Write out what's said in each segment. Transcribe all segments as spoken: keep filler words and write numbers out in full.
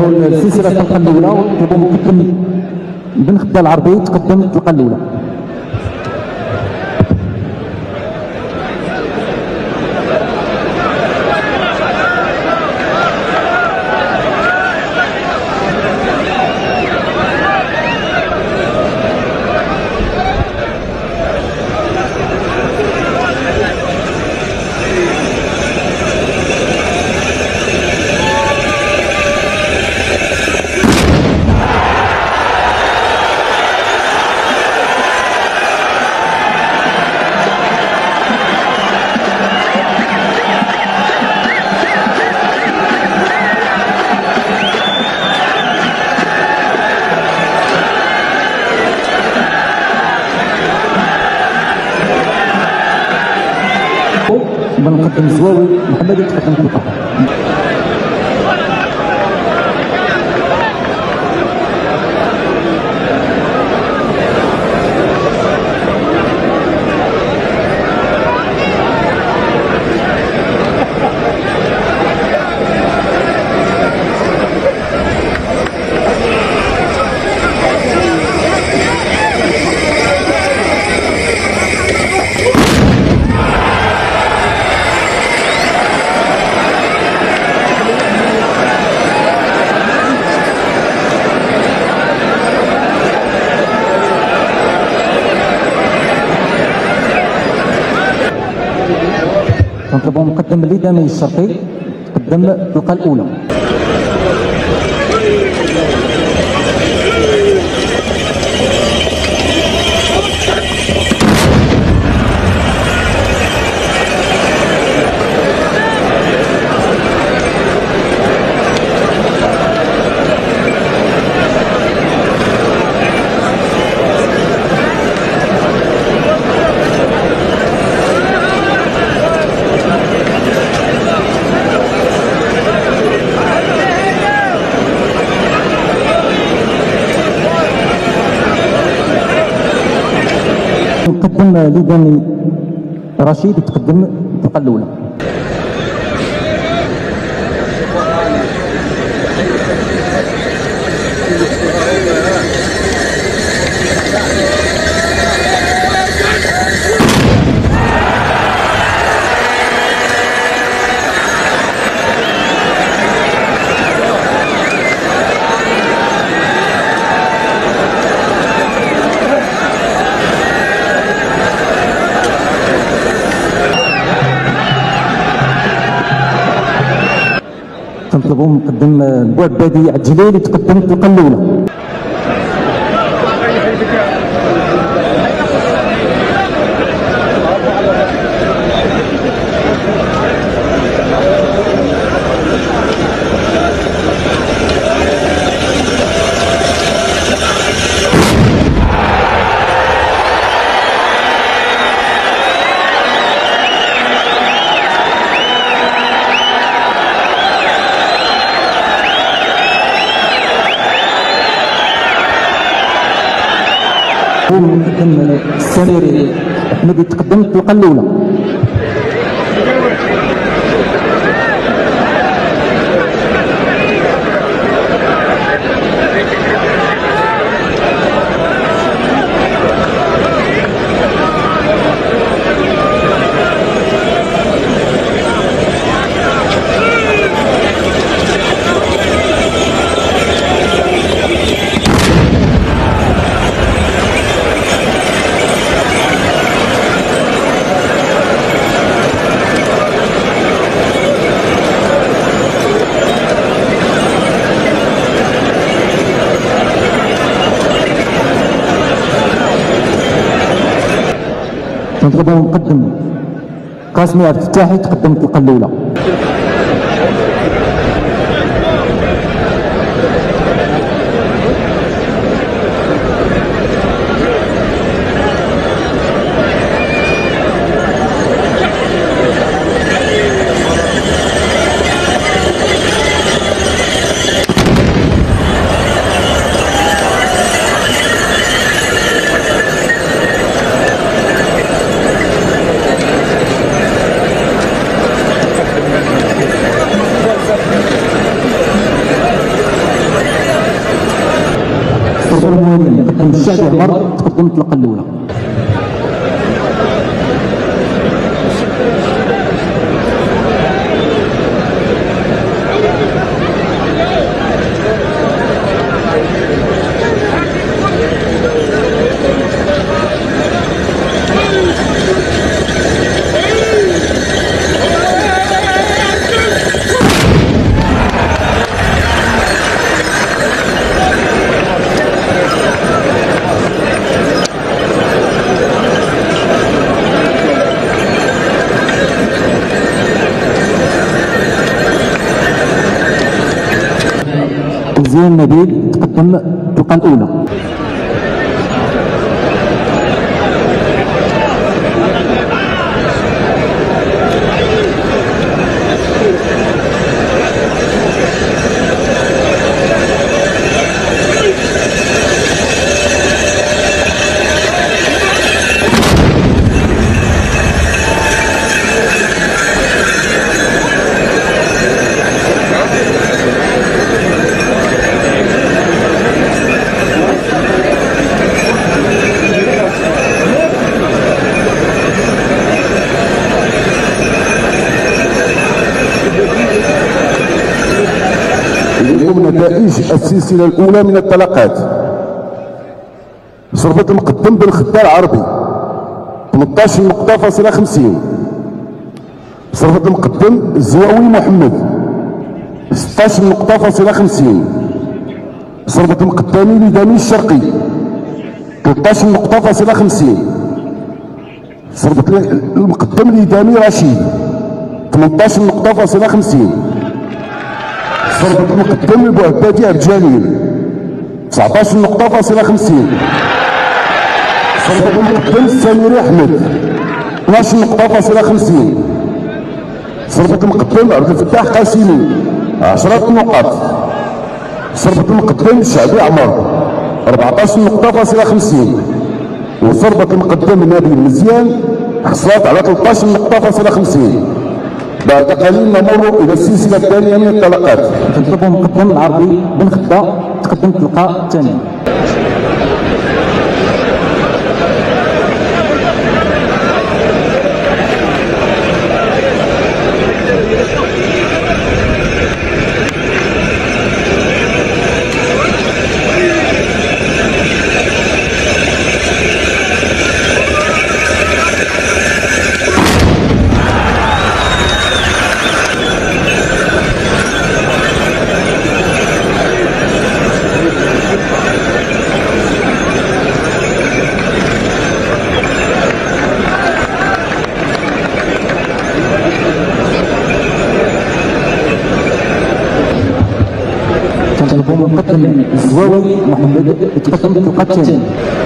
نكملوا السلسله الطلقه الاولى ونطلبوا مقدم بن خدام العربي تقدم الطلقه الاولى. بنقدم زواوي محمد يتقدم الطلقه. نطلبوا مقدم الليداني الشرقي تقدم الطلقه الاولى. نقدم ليداني رشيد تقدم الطلقه الاولى. تنطلبوا مقدم البوعبادي الجليلي تقدم الطلقه الاولى. مقدم السريري احمد يتقدم الطلقه الاولى. نطلبوا مقدم قاسمي عبد الفتاحي تقدم الطلقه الاولى. تقدم الطلقه الاولى. زين نبيل تقدم الطلقه الاولى. اليوم نتائج السلسلة الأولى من الطلقات. صربة المقدم بن خدار عربي ثمانية عشر نقطة فاصلة خمسين. صربة المقدم الزواوي محمد ستة عشر نقطة فاصلة خمسين. صربة المقدمي لدامي الشرقي ثلاثة عشر نقطة فاصلة خمسين. صربة المقدم لدامي رشيد ثمانية عشر نقطة فاصلة خمسين. صربة المقدم البوعبادي عبد الجليل تسعة عشر نقطة فاصلة خمسين. صربة المقدم السميري أحمد اثنا عشر نقطة فاصلة خمسين. صربة المقدم عبد الفتاح قاسمي عشرة نقاط. صربة المقدم الشعبي عمر أربعة عشر نقطة فاصلة خمسين. وصربة المقدم نبيل مزيان حصلت على ثلاثة عشر نقطة فاصلة خمسين. بعد قليل نمر الى السلسله الثانيه من الطلقات. تنطلب المقدم العربي بن خدة تقدم الطلقه الثانيه. تنطلب المقدم الزواوي محمد تقدم الطلقه الثانيه.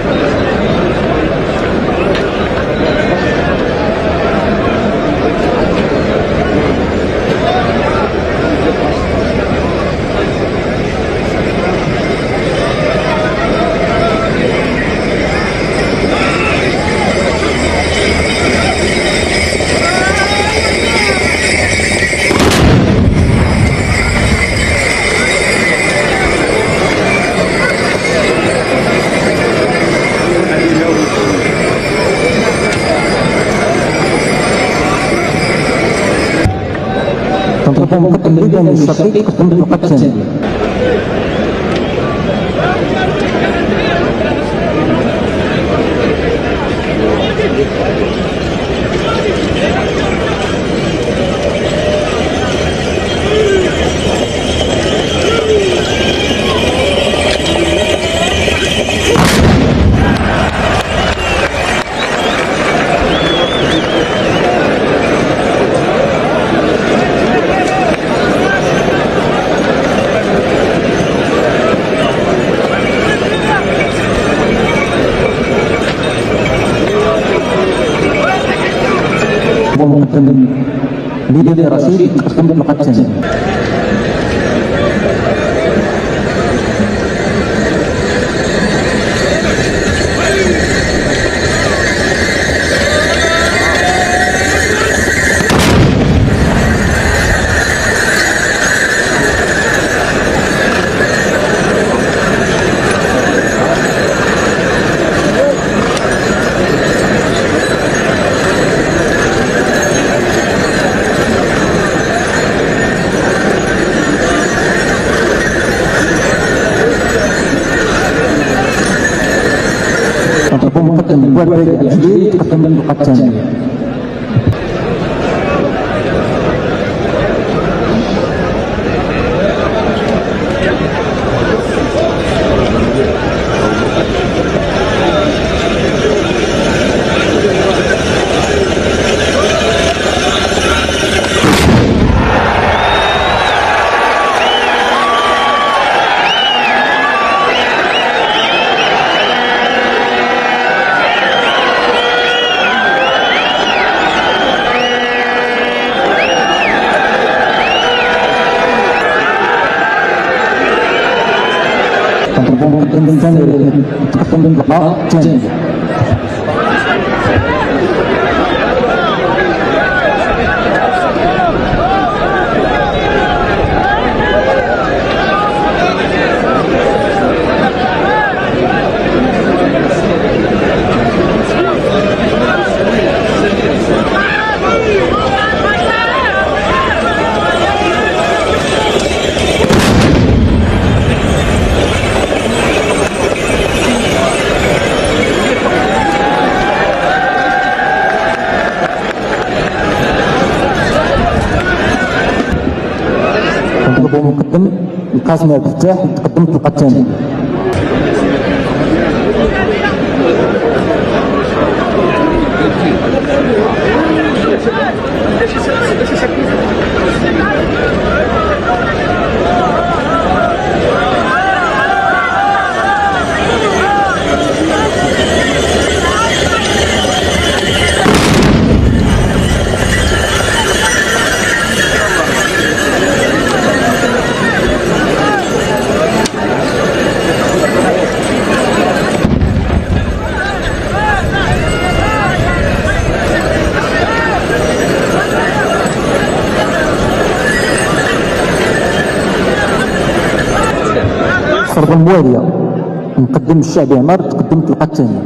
تنطلب المقدم لدامي الشرقي تقدم الطلقه الثانيه. ومقدم لدامي رشيد تقدم الطلقه الثانيه. البوالبادي الجديد يتقدم للقاء الثاني. تقدم للقاء الثاني. مقدم القاسم عبد الفتاح يتقدم في اللقاء الثاني. الصربة الموالية مقدم الشعبي عمار تقدم في اللقاء الثاني.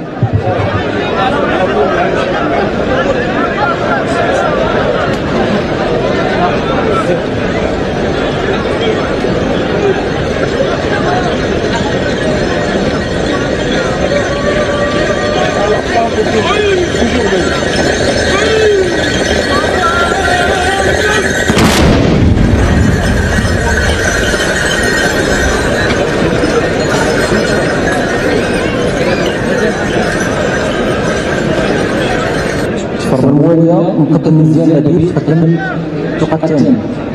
الصربة الموالية مقدم مزيان أبيب تقدم اللقاء الثاني.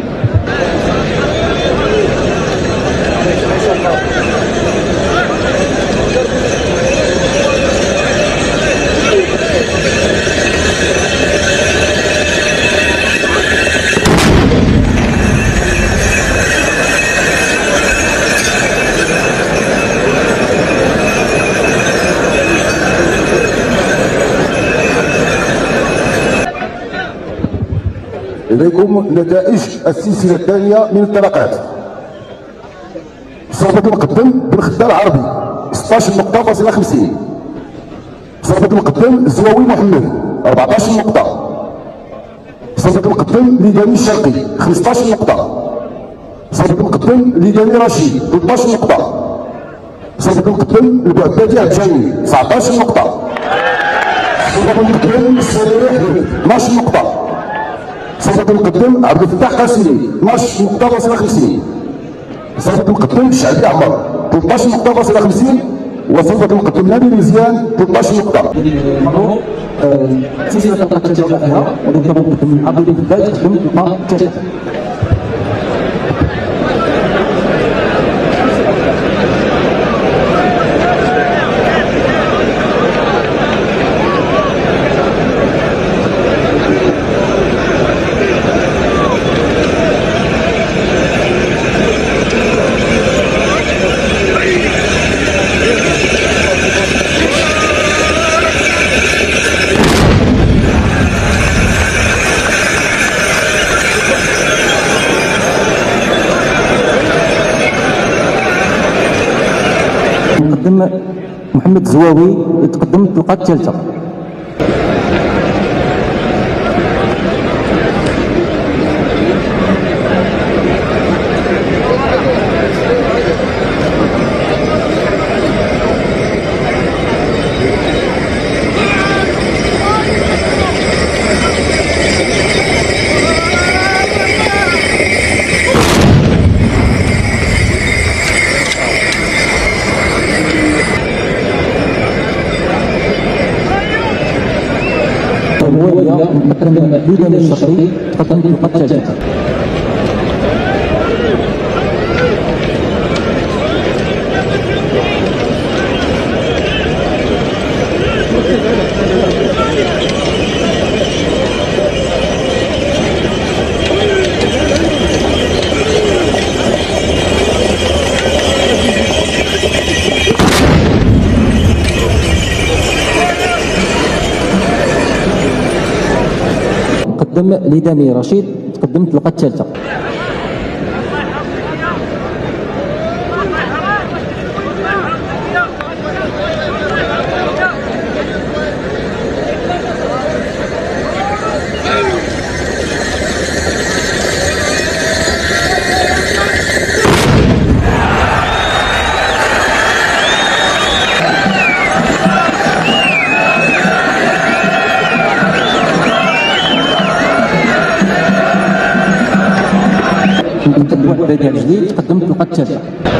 إليكم نتائج السلسلة الثانية من الطلقات. صربة المقدم بن خدام العربي ستة عشر نقطة فاصلة خمسين. صربة المقدم الزواوي محمد أربعة عشر نقطة. صربة المقدم ليداني الشرقي خمسة عشر نقطة. صربة المقدم ليداني رشيد ثلاثة عشر نقطة. صربة المقدم البعبادي عجاني تسعة عشر نقطة. صربة المقدم السريري احمد اثنا عشر نقطة. صربة المقدم عبد الفتاح قاسمي اثنا عشر نقطة فاصلة خمسين. صربة المقدم الشعبي عمر ثلاثة عشر نقطة فاصلة خمسين. وصربة المقدم نبيل مزيان ثلاثة عشر نقطة. سلسلة الطاقة التي فيها والتي تقدم عبد الفتاح تقدم اللقاء الثالث. مقدم محمد زواوي يتقدم في اللقاء الثالثة. الموالية مقدم ليدان الشرقي تقدم في النقطة الثالثة. قدم لدامي رشيد تقدم في النقطة الثالثة. واحد بديع جديد تقدم في النقطة الثالثة.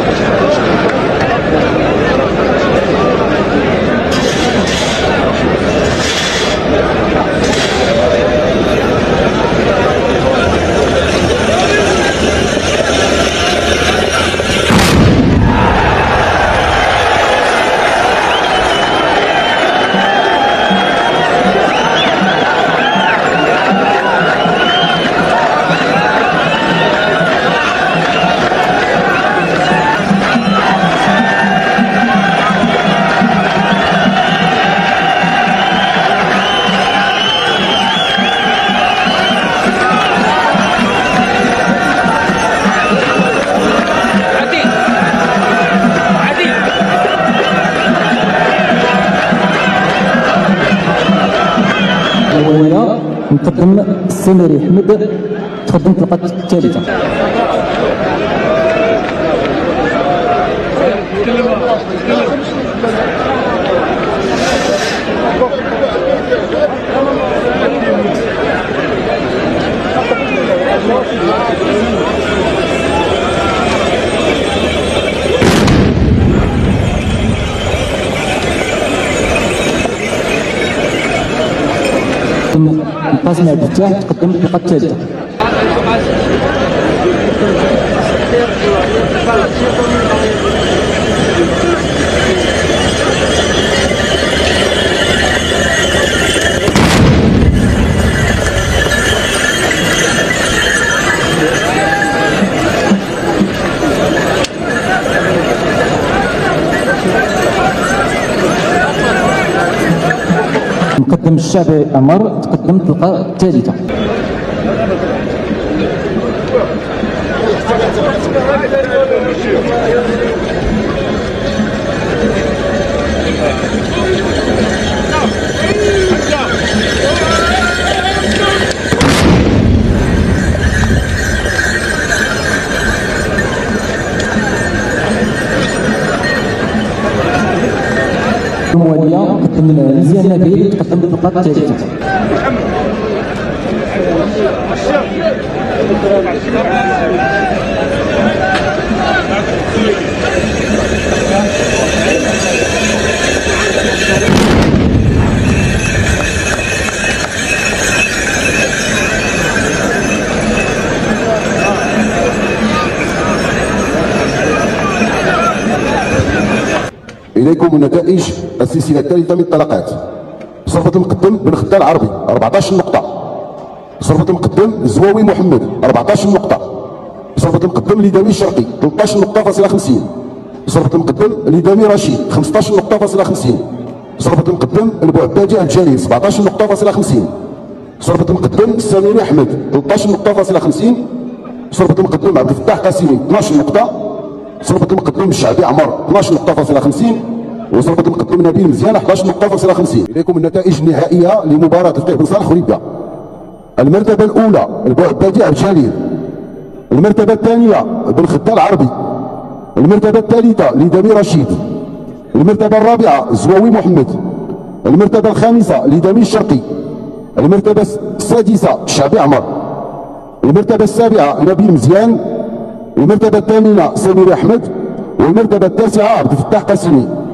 الأولى نقدم السمري أحمد تقدم في النقطة الثالثة. القاسم عبد الفتاح تقدم في النقطة الثالثة. مقدم الشعبي عمر تقدم في النقطة الثالثة. الموالية قدم مزيان نبيل تقدم في النقطة الثالثة. إليكم نتائج السلسلة الثالثة من الطلقات. صرفة المقدم بن خدام العربي أربعطاش نقطة. صرفة المقدم الزواوي محمد أربعطاش نقطة. صرفة المقدم لدامي الشرقي ثلاثطاش نقطة فاصلة خمسين. صرفة المقدم لدامي رشيد خمسطاش نقطة فاصلة خمسين. صرفة المقدم البوعبادي الجليل سبعطاش نقطة فاصلة خمسين. صرفة المقدم السميري أحمد ثلاثطاش نقطة فاصلة خمسين. صرفة المقدم عبد الفتاح قاسمي اثناش نقطة. صرفة المقدم الشعبي عمر اثناش نقطة فاصلة خمسين. وصرفة المقدم نبيل مزيان احداش نقطة فاصلة خمسين. إليكم النتائج النهائية لمباراة الفقيه بن صالح خريبكا. المرتبة الأولى البوعبادي عبد الجليل. المرتبة الثانية بن خدام العربي. المرتبة الثالثة لدامي رشيد. المرتبة الرابعة زواوي محمد. المرتبة الخامسة لدامي الشرقي. المرتبة السادسة الشعبي عمر. المرتبة السابعة نبيل مزيان. المرتبة الثامنة سمير أحمد. والمرتبة التاسعة عبد الفتاح قاسمي.